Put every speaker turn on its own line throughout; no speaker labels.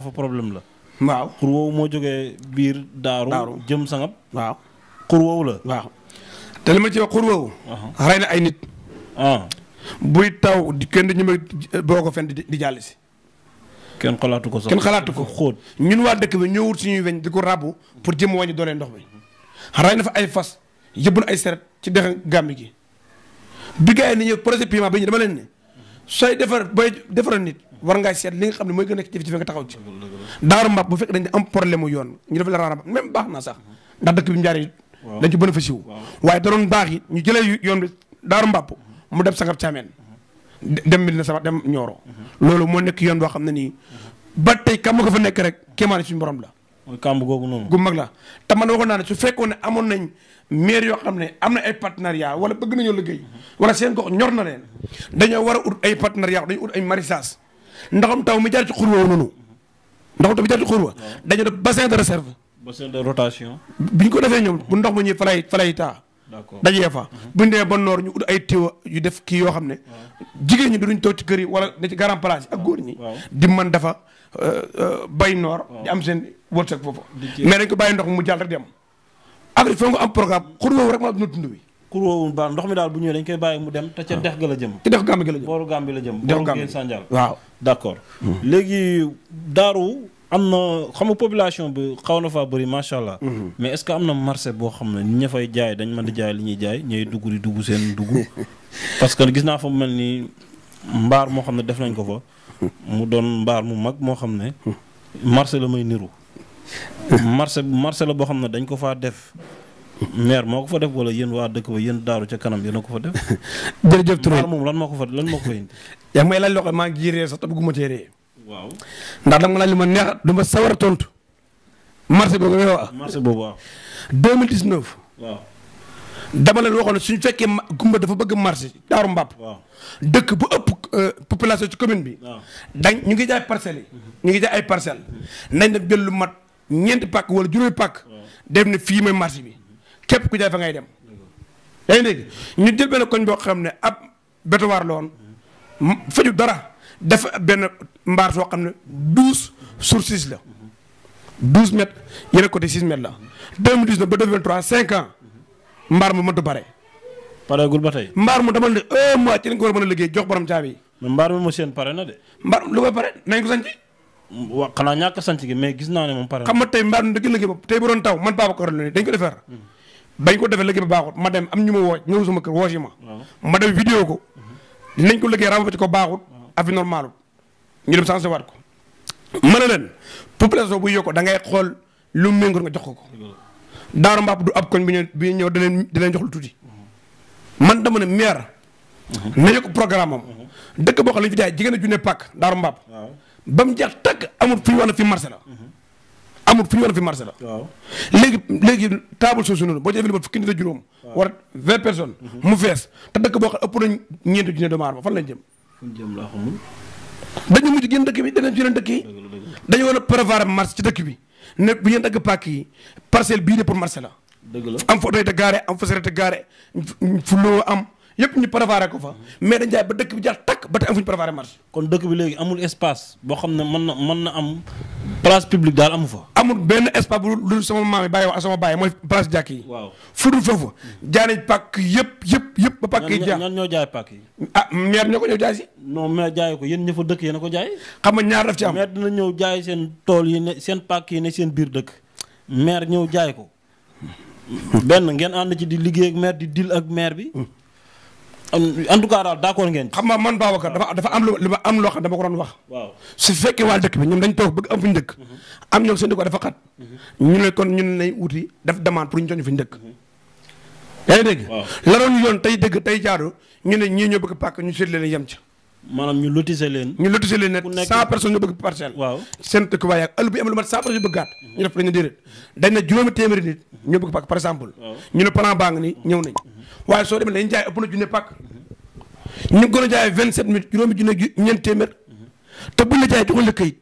foofa problème la.
waaw
xur woowu moo jógee biir daaru jëm sangab.
waaw
xur woowu la.
waaw te li ma ci wax xur woowu. rey na ay nit. buy taw kenn du ñu boo ko fen di jàll si.
kenn xalaatu ko sax
kenn xalaatu ko xóot. ñun waa dëkk bi ñoo wut suñuy weñ di ko ràbbu pour jëm wàññi doole ndox bi. rey na fa ay fas yëbbu na ay seret ci dex gàmbi gi. bi gars yi ni ñëw projet piment bi ñu dama leen ne sooy booy defaral nit war ngaa seet li nga xam ne mooy gën a nekk ci nga taxaw ci. daaru mbab bu fekk dañ am problème mu yoon ñu def la raaraba même baax na sax ndax dëkk bi njaari dañ ci bénéfice wu. waaye da doon baax it ñu jëlee yoon bi daaru mbab mu dem sangab caameen dem Medina Sabax dem Nioro. loolu moo nekk yoon boo xam ne nii ba tey kam ko fa nekk rek kéemaane suñu borom la.
mooy kàmb googu noonu.
gu mag la te man waxoon naa ne su fekkoon ne amoon nañ maire yoo xam ne am na ay partenariat wala bëgg nañoo liggéey wala seen gox ñor na leen dañoo war a ut ay partenariat dañu ut ay maraîchage ndaxam taw mi jaar ci xur woowu noonu ndaxam taw mi jaar ci xur wa dañoo def bassin de réserve.
bassin de rotation.
bi ñu ko defee ñoom bu ndox ma ñëwee fa lay taa.
d'accord
dajee fa bu ñu demee ba noor ñu ut ay tiwa yu def kii yoo xam ne jigéen ñi duñ toog ci kër yi wala da ci grand place yi ak góor ñi di man dafa bay noor di am seen wërsëg foofu mais dañ ko bàyyi ndox mu jàll rek di am ak foo nga am programme xur woowu rek ma duna tund wi
xur woowu baax ndox mi daal bu ñëwee dañ koy bàyyi mu dem te ca dex ga la jëm
ci dex Gàmbi ga la jëm
booru Gàmbi la jëm
dex
booru
Gàmbi
Guèye Sandial
waaw
d'accord léegi daaru am na xam nga population bi xaw na faa bëri macha allah. mais est-ce que am na marché boo xam ne ñi ña fay jaay dañ mën di jaay li ñuy jaay ñooy dugg di dugg seen dugg. parce que gis naa fa mu mel ni mbaar moo xam ne def nañ ko fa. mu doon mbaar mu mag moo xam ne. marché la may niru. marché la boo xam ne dañ ko faa def. maire moo ko fa def wala yéen waa dëkk ba yéen daaru ca kanam yéen a ko fa def.
jërëjëf Touré
mbaar moom lan moo ko fa indi.
yaa ngi may laaj loo xam maa ngi ji ree sax te bëgguma cee ree
waaw
ndax dama laaj lu ma neex du ma sawar a tontu. marché boobu nga wax.
marché boobu waaw.
2019.
waaw.
dama leen waxoon ne suñu fekkee Gumba dafa bëgg marché Daaru Mbàpp.
waaw
dëkk bu ëpp population ci commune bi.
waaw
dañ ñu ngi jaay parcelles yi. ñu ngi jaay ay parcelles. nañ def jël lu mat ñeenti pàkk wala juróomi pàkk. def ne fii mooy marché bi képp ku jaay fa ngay dem. yaa ngi dégg ñu jël benn koñ boo xam ne ab bétuwaar la woon faju dara. dafa benn mbaar soo xam ne 12 sur 6 la 12 mètres yeneen côté 6 mètres la 2019 ba 2023 5 ans mbaar mu mënta pare.
pareegul ba tey.
mbaar mu dama ne 1 mois ci lañ ko war a mën a liggéey jox borom caabi yi.
mais mbaar mi ma seen pare na de.
mbaar lu koy pare nañ ko sanc.
wa xanaa ñàkk sanc gi mais gis naa ne moom pare na.
xam nga tey mbaar mi dëgg liggéey ba tey bu doon taw man Babacar la dañ ko defar. bañ ko defee liggéey ba baaxut ma dem am ñu ma woo ñëw sama kër woo si ma. ma dem vidéo ko. dinañ ko liggéey rafetlu ko baaxut. affaire normale ñu dem changé waat ko mën na leen population bu yokk da ngay xool lu méngoor nga jox ko Daaru Mbàpp du ab koñ bi ñëw da leen jox lu tuuti man dama ne maire na yokk programme am dëkk boo xam ne fi jaay jigéen a junne pàkk Daaru Mbàpp ba mu jeex tàkk amul fu ñu wax ne fi marché la amul fu ñu wax ne fi marché la léegi table soosu noonu boo ci defee lu mat fukki nit a juróom war 20 personnes mu fees te dëkk boo xam ëpp nañ ñeenti junne doomu aadama fan lañ jëm
laa xamul.
dañu mujj génn dëkk bi danañ ci yeneen dëkk yi dañu war a préparer marché ci dëkk bi ne bu ngeen dagg pàkk yi parcelle bii de pour marché la.
dëgg la
am fa doyte gaare am fa serete gaare fu loo am yëpp ñu préparer ko fa mais dañ jaay ba dëkk bi jaar takk ba tey am fu ñu préparer marché.
kon dëkk bi léegi amul espace boo xam ne mën na am place publique daal amu fa.
amul benn espace bu lu sama maam yi bàyyi wax sama bàyyi mooy place jàkk yi.
waaw
fu dul foofu jaay nañ pàkk yëpp ba pàkk yi jaar
ñan ñoo jaay pàkk yi.
ah maire ñoo ko ñëw jaay si.
non maire jaay ko yéen ña fa dëkk yéen a ko jaay.
xam nga ñaar daf ci am.
maire dina ñëw jaay seen tool yi ne seen pàkk yi ne seen biir dëkk maire ñëw jaay ko benn ngeen ànd ci di liggéey ak maire di dil ak maire bi. en tout cas daal d'accord ngeen.
xam nga man Babacar dafa am lu ma am loo xam dama ko doon wax.
waaw
su fekkee waa dëkk bi ñoom dañ toog bëgg am fu ñu dëkk. am ñoom seen dëkk dafa xat. ñu ne kon ñun nañ wuti def demande pour ñu jox ñu fi ñu dëkk. yaa ngi dégg. la doon yoon tey dëgg tey jaadu ñu ne ñii ñoo bëgg pàkk ñu seet leen yem ca.
maanaam ñu lotisser leen.
ñu lotisser leen ne 100 personnes ñu bëgg parcelle.
waaw
seen dëkk waaye ak ëllëg bi am lu mat 100 personnes yu bëggaat. ñu def dañu déedéet dañ ne juróomi téeméeri nit ñoo bëgg pàkk par exemple. ñu ne plan baa ngi nii ñëw nañ. waaye soo demee dañu jaay ëpp na junne pàkk ñu ngi gën a jaayee 27 minutes juróomi junne ñeent téeméer te buñ la jaayee joxuñ la këyit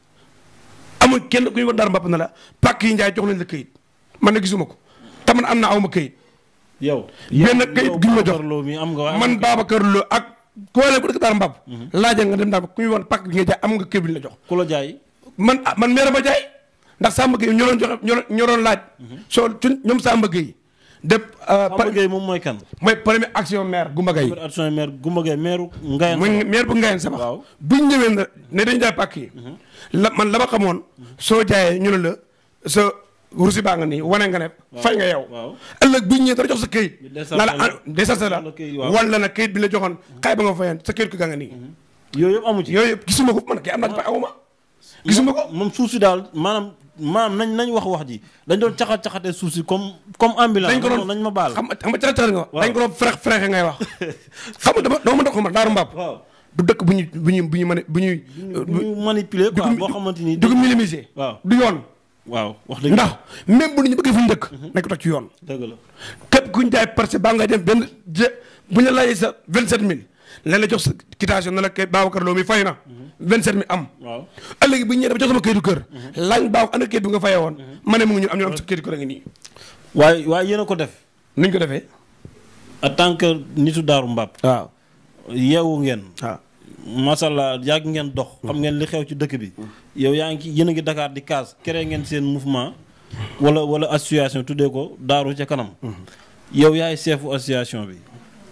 amul kenn ku ñu war Daaru Mbàpp na la pàkk yi njaay jox leen la këyit man na gisuma ko te man am na awma këyit.
yow
benn këyit gi ñu ma jox man Babacar Lo ak koo leen ko dëkk Daaru Mbàpp laajal nga dem daal ku ñu woon pàkk bi nga jaay am nga këyit bi ñu la jox.
ku la jaay.
man maire ma jaay ndax Samba Gueye ñoo doon joxe ñoo doon laaj. soo ñoom Samba Gueye.
Samba Gueye moom mooy kan.
mooy premier action maire Goumba Gueye.
premier action maire Goumba Gueye maire Ngayen.
mooy maire bu Ngayen Sabax.
waaw
buñ ñëwee ne dañu jaay pàkk yi. man la ma xamoon soo jaayee ñu ne la sa rusi baa nga nii wane nga ne. fay nga yow. ëllëg buñ ñëwee dara jox sa këyit. na la desarce la wala na këyit bi la joxoon xay ba nga fayoon sa këyit ko gaa nga nii.
yooyu yëpp amu ci.
yooyu yëpp gisuma ko man kay am naa ci pa awuma. gisuma ko
moom suuf si daal maanaam nañ wax ji dañ doon caxatee suuf si comme ambulance.
dañ ko doon
nañ ma baal.
xam nga caxat nga wax. dañ ko doon frexe ngay wax. xam nga dama mën a ko ma Daaru Mbapp. du dëkk bu ñuy
manipuler quoi boo xamante ni.
du ko minimiser.
waaw
du yoon.
waaw wax dëgg
ndax même bu nit ñi bëggee fu ñu dëkk. nañ ko toj ci yoon.
dëgg la
képp ku ñu jaay parce que baa nga dem benn bu ñu la laajee sa 27000 lañ la jox sa quitation ne la kay Babacar Lo mi fay na. 27000 am. waaw ëllëg bi ñu ñëwee dafa jox sama këyitu kër. laaj baaw ana këyit bi nga fayee woon. ma ne mu ngi ñun am ñu am sa këyitu kër a ngi nii.
waaye yéen a ko def.
nuñ ko defee.
en tant que nitu Daaru Mbapp.
waaw
yeewu ngeen.
waaw
masalla yàgg ngeen dox. xam ngeen li xew ci dëkk bi. yow yéen a ngi Dakar di kaas créé ngeen seen mouvement. wala association tuddee ko Daaru ca kanam. yow yaay chefu association bi.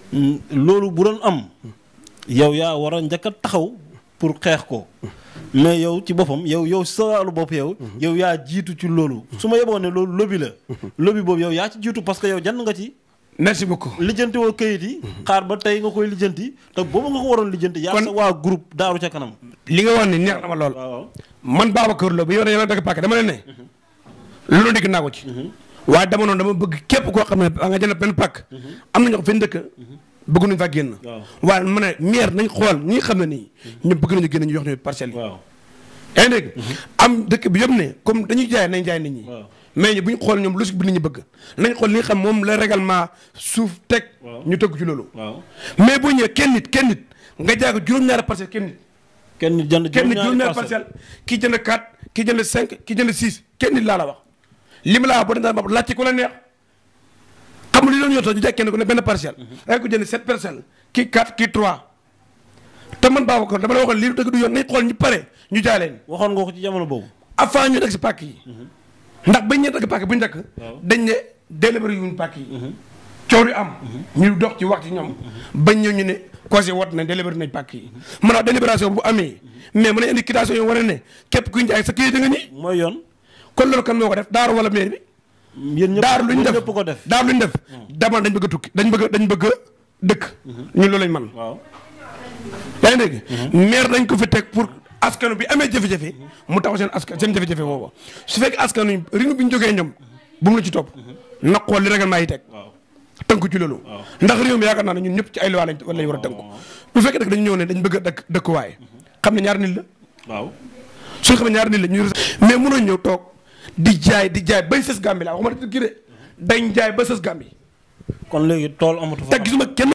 loolu bu doon am. yow yaa war a njëkk a taxaw pour xeex ko. mais yow ci boppam yow sa wàllu bopp yow yaa jiitu ci loolu. su ma yeboon ne loolu lobby la. lobby boobu yow yaa ci jiitu parce que yow jënd nga ci.
merci beaucoup
lijjanti woo kayit yi. xaar ba tey nga koy lijjanti te boobu nga ko waroon lijjanti. yaa sa waa groupe Daaru ca kanam.
li nga wax ni neex na ma lool.
waaw
man Babacar Lo bi yow dañoo dëgg pàkk dama leen ne. loolu dégg naa ko ci. waaye dama noonu dama bëgg képp koo xam ne nga jënd benn pàkk. am na ñoo xam fi ñu dëkk. bëgg nañu faa génn. waaye ma ne maire nañ xool ñi xam ne nii. ñoom bëgg nañu génn ñu jox ñu parcelles yi. yaa ngi dégg am dëkk bi yëpp ne comme dañuy jaay nañ jaay nit ñi. mais ñu bu ñu xool ñoom logique bi nit ñi bëgg nañ xool li nga xam moom la règlement suuf teg. ñu tëgg ci loolu. mais boo ñëwee kenn nit nga jaay ko juróom-ñaari parcelle kenn nit.
kenn nit jënd
juróom-ñaari parcelle kii jënd 4 kii jënd 5 kii jënd 6 kenn nit laa la wax. li ma la wax boo daan laaj ci ku la neex xam nga li doon yotoo ñu jaay kenn ku ne benn parcelle. da ko jënd 7 parcelles kii 4 kii 3 te man Babacar dama la waxoon lii dëgg du yoon nañ xool ñu pare ñu jaay leen.
waxoon nga ko ci jamono boobu.
avant ñu dëgg si pàkk yi. ndax bañ ñee dëgg pàkk bu njëkk. dañ ne délibéré yuñ pàkk yi. coow yu am. ñu dox ci wax ci ñoom. bañ ñëw ñu ne conseil wat na délibéré nañ pàkk yi. maanaam délibération bu amee. mais mën nañ indi quitation yoo war a ne képp kuy jaay sa kii da nga nii.
mooy yoon.
kon loolu kan moo ko def daaru wala maire bi.
yéen ñëpp
daaru luñ def
ko def.
daaru luñ def. dama dañ bëgg a tukki dañ bëgg a dëkk. ñun loolu lañ man yaa ngi dégg. maire dañ ko fi teg pour askanu bi amee jafe-jafe mu taxaw seen jafe-jafe booba su fekkee askanu rythme bi ñu jógee ñoom bu mu la ci topp na xool li règlement yi teg tënku ci loolu ndax réew mi yaakaar naa ne ñun ñëpp ci ay loi lañ war a tënku bu fekkee nag dañu ñëw ne dañ bëgg a dëkkuwaay xam ne ñaari nit la suñu xam ne ñaari nit la ñu mais mënoo ñëw toog di jaay bay sës Gàmbi laa waxuma kii de dañ jaay ba sës Gàmbi
kon léegi tool amatu fa
te gisuma kenn